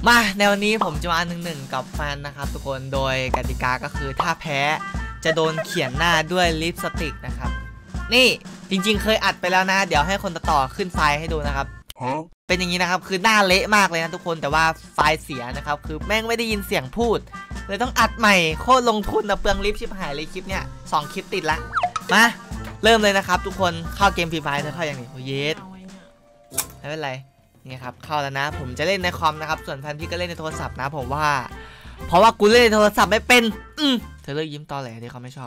มาในวันนี้ผมจะมา1-1กับแฟนนะครับทุกคนโดยกติกาก็คือถ้าแพ้จะโดนเขียนหน้าด้วยลิปสติกนะครับนี่จริงๆเคยอัดไปแล้วนะเดี๋ยวให้คนต่อขึ้นไฟล์ให้ดูนะครับเป็นอย่างนี้นะครับคือหน้าเละมากเลยนะทุกคนแต่ว่าไฟล์เสียนะครับคือแม่งไม่ได้ยินเสียงพูดเลยต้องอัดใหม่โคตรลงทุนนะเปลืองลิปชิบหายเลยคลิปเนี้ย2คลิปติดละมาเริ่มเลยนะครับทุกคนเข้าเกมฟรีไฟล์เธอเข้าอย่างนี้โอ้เยสไม่เป็นไรนี่ครับเข้าแล้วนะผมจะเล่นในคอมนะครับส่วนแฟนพี่ก็เล่นในโทรศัพท์นะผมว่าเพราะว่ากูเล่นในโทรศัพท์ไม่เป็นเธอเลิกยิ้มตอแหลที่เขาไม่ชอบ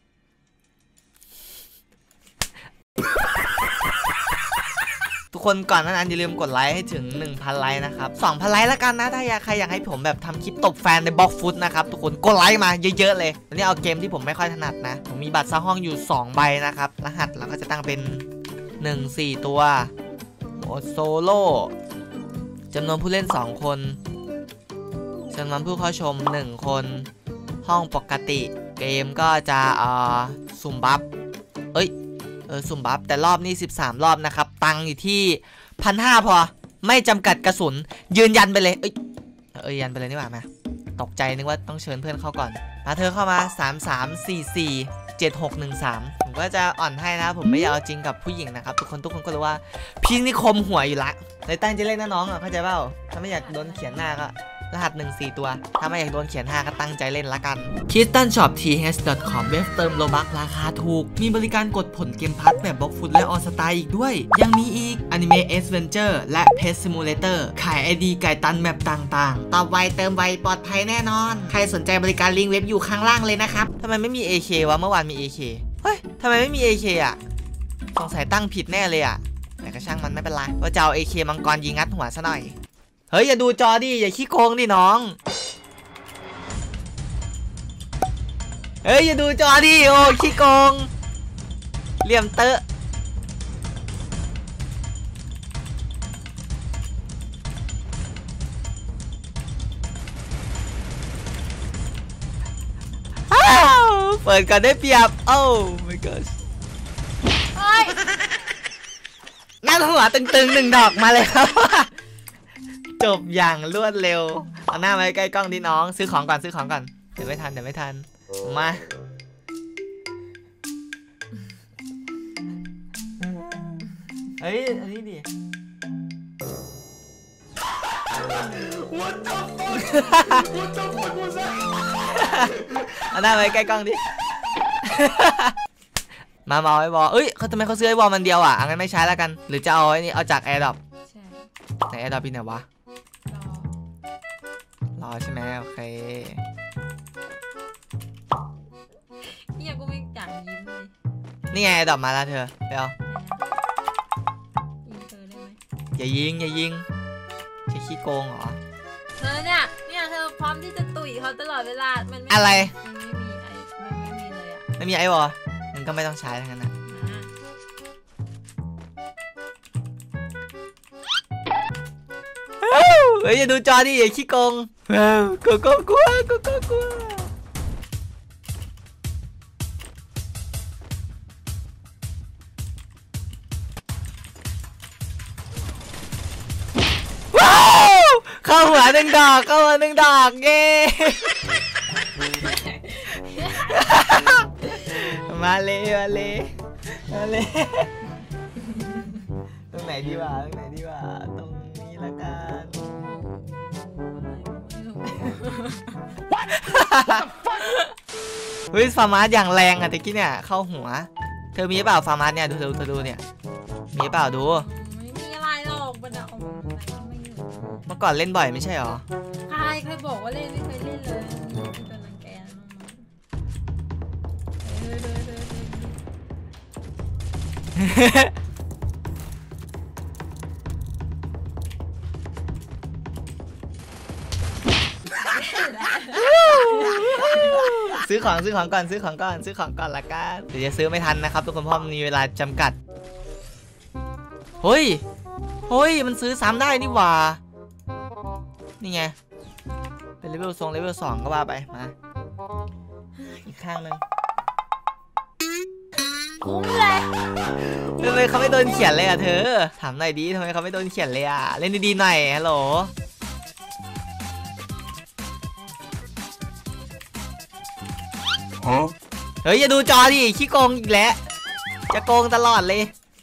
ทุกคนก่อนนั้นอย่าลืมกดไลค์ให้ถึง 1,000 ไลค์นะครับ 2,000 ไลค์แล้วกันนะถ้าใครอยากให้ผมแบบทำคลิปตบแฟนในบล็อกฟุตนะครับทุกคนกดไลค์มาเยอะๆเลยวันนี้เอาเกมที่ผมไม่ค่อยถนัดนะผมมีบัตรซ่าห้องอยู่2ใบนะครับรหัสเราก็จะตั้งเป็น1-4ตัวโหมดโซโล่จำนวนผู้เล่น2คนจำนวนผู้เข้าชม1คนห้องปกติเกมก็จะสุ่มบัฟสุ่มบัฟแต่รอบนี้13รอบนะครับตังอยู่ที่ 1,500 พอไม่จำกัดกระสุนยืนยันไปเลยยันไปเลยนี่หว่ามาตกใจนึกว่าต้องเชิญเพื่อนเข้าก่อนมาเธอเข้ามา33447613ผมก็จะอ่อนให้นะผมไม่อยากเอาจริงกับผู้หญิงนะครับทุกคนก็รู้ว่าพี่นี่คมหัวอยู่ละเลยตั้งใจเล่นนะน้องเข้าใจเปล่าถ้าไม่อยากโดนเขียนหน้าก็รหัส14ตัวถ้าไม่อยากโดนเขียน5ก็ตั้งใจเล่นละกัน KittenShopTH.com เว็บเติมโลบัคราคาถูกมีบริการกดผลเกมพัทแบบบล็อกฟุตและออสตาอีกด้วยยังมีอีก Anime Adventure และ Pet Simulator ขาย ID ไก่ตันแมปต่างๆตอบไวเติมไวปลอดภัยแน่นอนใครสนใจบริการลิงก์เว็บอยู่ข้างล่างเลยนะครับทำไมไม่มี AK วะเมื่อวานมี AK เฮ้ยทำไมไม่มี AK อ่ะสงสัยตั้งผิดแน่เลยอ่ะแต่ก็ช่างมันไม่เป็นไรว่าจะเอา AK มังกรยิงงัดหัวซะหน่อยเฮ้ยอย่าดูจอดิอย่าขี้โกงดิน้องเฮ้ยอย่าดูจอดิโอ้ขี้โกงเหลี่ยมเตอะเปิดก่อนได้เปรียบโอ้ my god นั่นหัวตึงๆ1 ดอกมาเลยครับจบอย่างรวดเร็วเอาหน้ามาใกล้กล้องดิน้องซื้อของก่อนเดี๋ยวไม่ทันมาเฮ้ยอันนี้ดิเอาหน้ามาใกล้กล้องดิมาไอ้บอลเขาทำไมเขาซื้อไอ้บอลมันเดียวอ่ะงั้นไม่ใช้แล้วกันหรือจะเอาไอ้นี่เอาจากแอร์ดรอปไหนแอร์ดรอปพี่ไหนวะรอใช่ไหมโอเคเนี่ยกูไม่อยากยิ้มเลยนี่ไงดอกมาแล้วเธอเดี๋ยวยิงเธอได้ไหมอย่ายิงใช่ขี้โกงเหรอเธอเนี่ยเธอพร้อมที่จะตุ๋ยเขาตลอดเวลามันไม่อะไรมันไม่มีเลยอ่ะไม่มีไอ้บอมึงก็ไม่ต้องใช้ทั้งนั้นนะเฮ้ยอย่าดูจอดิอย่าขี้โกงกลัวเข้าหัว1 ดอกเย้มาเลยตรงไหนดีวะตรงนี้ละกันเฮ้ยฟาร์มาสอย่างแรงอะตะกี้เนี่ยเข้าหัวเธอมีเปล่าฟาร์มาสเนี่ยดูเนี่ยมีเปล่าดูไม่มีอะไรหรอกบันดาลเมื่อก่อนเล่นบ่อยไม่ใช่หรอใครบอกว่าเล่นไม่เคยเล่นเลยเป็นรังแกซื้อของก่อนละกันเดี๋ยวจะซื้อไม่ทันนะครับทุกคนเพราะมีเวลาจำกัดเฮ้ยมันซื้อซ้ำได้นี่หว่านี่ไงเป็นเลเวล2ก็ว่าไปมาอีกข้างนึงคุ้มเลยทำไมเขาไม่โดนเขียนเลยอ่ะเธอถามหน่อยดิทำไมเขาไม่โดนเขียนเลยอ่ะเล่นดีๆหน่อยฮัลโหลเฮ้ยอย่าดูจอดิขี้โกงอีกแล้วจะโกงตลอดเลย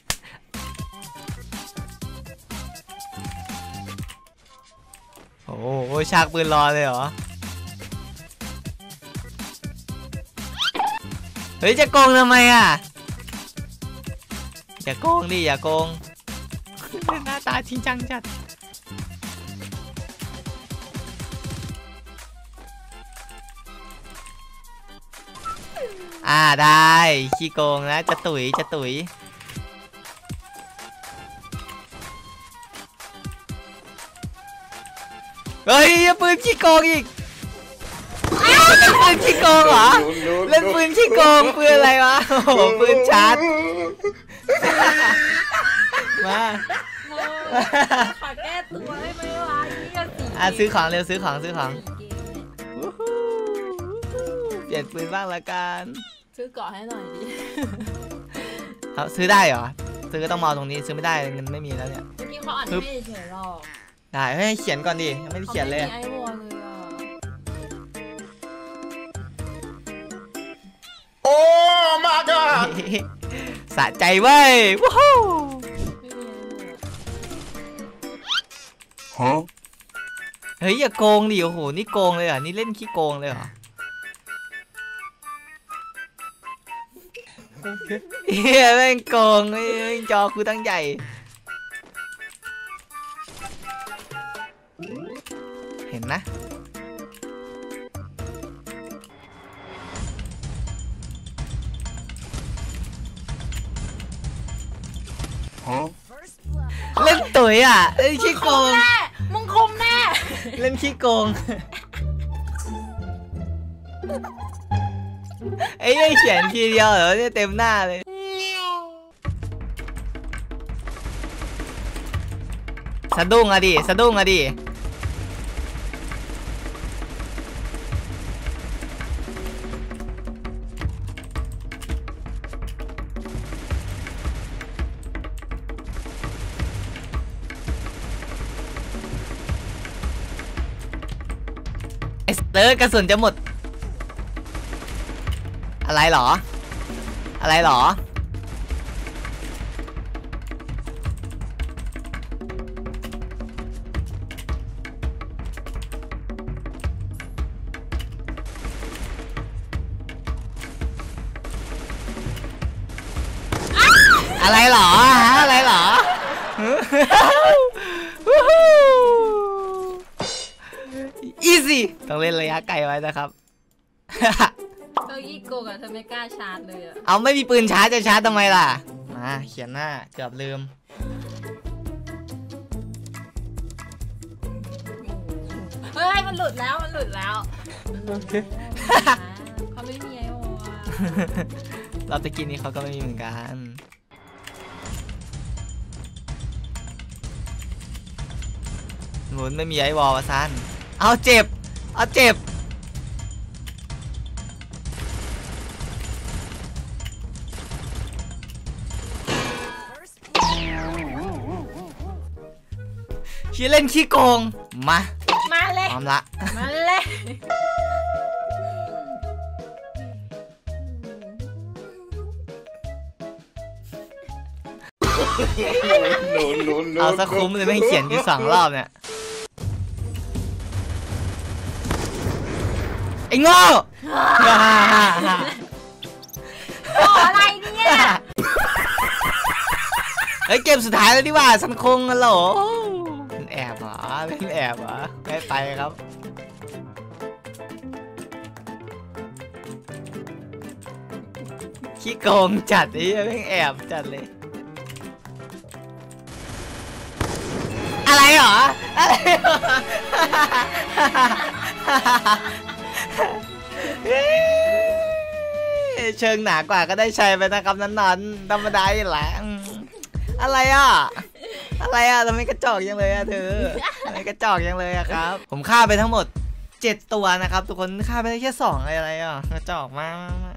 โอ้โหฉากปืนรอเลยเหรอเฮ้ยจะโกงทำไมอ่ะอย่าโกงดิอย่าโกงหน้าตาจริงจังจัดได้ขี้โกงนะจะตุ๋ยเฮ้ยปืนขี้โกงอีกเล่นปืนขี้โกงเหรอเล่นปืนขี้โกงปืนอะไรวะโอ้โหปืนชาร์จมาขอแก้ตัวให้ไหมวะซื้อของเร็วซื้อของเปลี่ยนปืนบ้างละกันซื้อเกาะให้หน่อยดิครับซื้อได้เหรอซื้อก็ต้องมาตรงนี้ซื้อไม่ได้เงินไม่มีแล้วเนี่ยเมื่อกี้เขาอ่านไม่เฉยหรอกได้ให้เขียนก่อนดิยังไม่ได้เขียนเลยไอวอลเลยอ่ะโอ้ my god สะใจเว้ยว้าวเฮ้ยอย่าโกงดิโอ้โหนี่โกงเลยเหรอนี่เล่นขี้โกงเลยเหรอเฮ้ยแม่งโกงจอกูตั้งใหญ่เห็นนะเล่นตุ๋ยอ่ะเล่นขี้โกงมึงคมแน่เล่นขี้โกงไอ้เขียนทีเดียวเหรอเนี่ยเต็มหน้าเลยสะดุ้งอะดิไอ้เตอร์กระสุนจะหมดอะไรหรออีซี่ต้องเล่นระยะไกลไว้นะครับเก้าอี้โกงอะเธอไม่กล้าชาร์จเลยอะเอาไม่มีปืนชาร์จจะชาร์จทำไมล่ะมาเขียนหน้าเกือบลืมเฮ้ยมันหลุดแล้วเขาไม่มีไอโอเราตะกี้นี้เขาก็ไม่มีเหมือนกันหมุนไม่มีไอวอลมาสั้นเอาเจ็บชี้เล่นขี้โกงมาเลยพร้อมละมาเลยเอาสักคุ้มเลยไม่เขียนอยู่2 รอบเนี่ยไอ้โง่อะไรเนี่ยเฮ้ยเกมสุดท้ายแล้วดีกว่าสันคงกันเหรอเล่นแอบเหรอไม่ไปครับขี้โกงจัดนี่เล่นแอบจัดเลยอะไรเหรอเชิงหนากว่าก็ได้ใช้ไปนะครับนั้นธรรมดาอยู่แหละอะไรทำไมกระจอกยังเลยอะเธอทำไมกระจอกยังเลยอะครับผมฆ่าไปทั้งหมด7 ตัวนะครับทุกคนฆ่าไปได้แค่2อะไรอะกระจอกมาก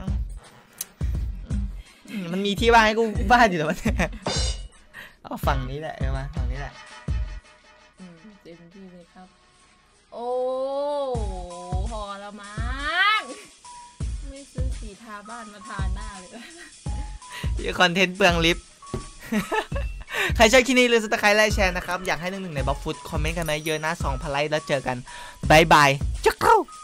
มันมีที่ว่างให้กูบ้าอยู่แล้วเนี่ยเอาฝั่งนี้แหละมาฝั่งนี้แหละเต็มที่เลยครับโอ้พอแล้วมั้งไม่ซื้อสีาดมาทานหน้าเลยคอนเทนต์เปลืองลิฟต์ ใครชอบคลิปนี้หรือสไครต์ไลค์แชร์นะครับอยากให้หนึ่งในบล็อกฟุตคอมเมนต์กันมาเยอะนะ2,000 ไลค์แล้วเจอกันบายบายจักร